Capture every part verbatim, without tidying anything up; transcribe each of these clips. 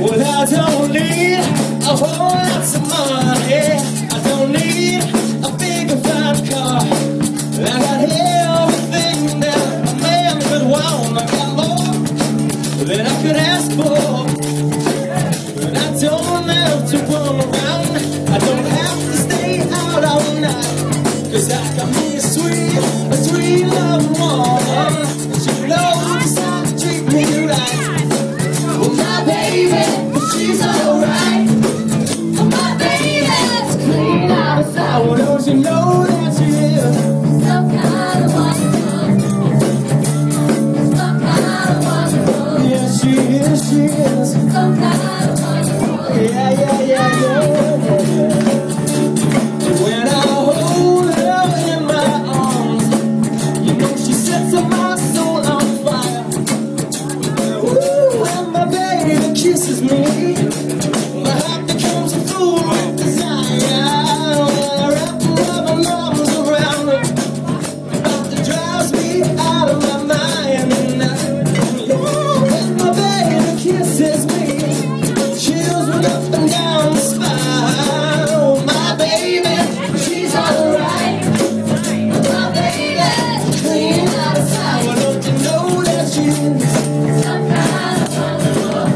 Well, I don't need a whole lot of money. I don't need a big fine car. I got everything that a man could want. I got more than I could ask for. And I don't have to run around. I don't have to stay out all night. Cause I got me a sweet, a sweet loving woman. She knows how to treat me right. Well, my baby, she's alright. Oh, my baby's clean outside. Well, don't you know that she is some kind of wonderful, some kind of wonderful. Yeah, she is, she is some kind of wonderful. Yeah, yeah, yeah, yeah, yeah. When I hold her in my arms, you know she sets my soul on fire. Ooh, when my baby kisses me, my heart becomes a fool with desire. When I wrap my arms around her, it drives me out of my mind. Ooh, when my baby kisses me, chills run up and down the spine. Oh, my baby, she's alright. My baby, clean outside. Well, don't you know that she's some kind of wonderful,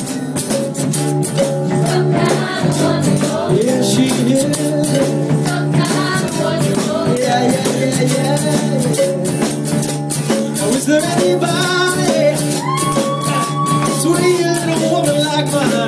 some kind of wonderful. Yeah, she is some kind of wonderful. Yeah, yeah, yeah, yeah. Now, is there anybody sweet little woman like mine?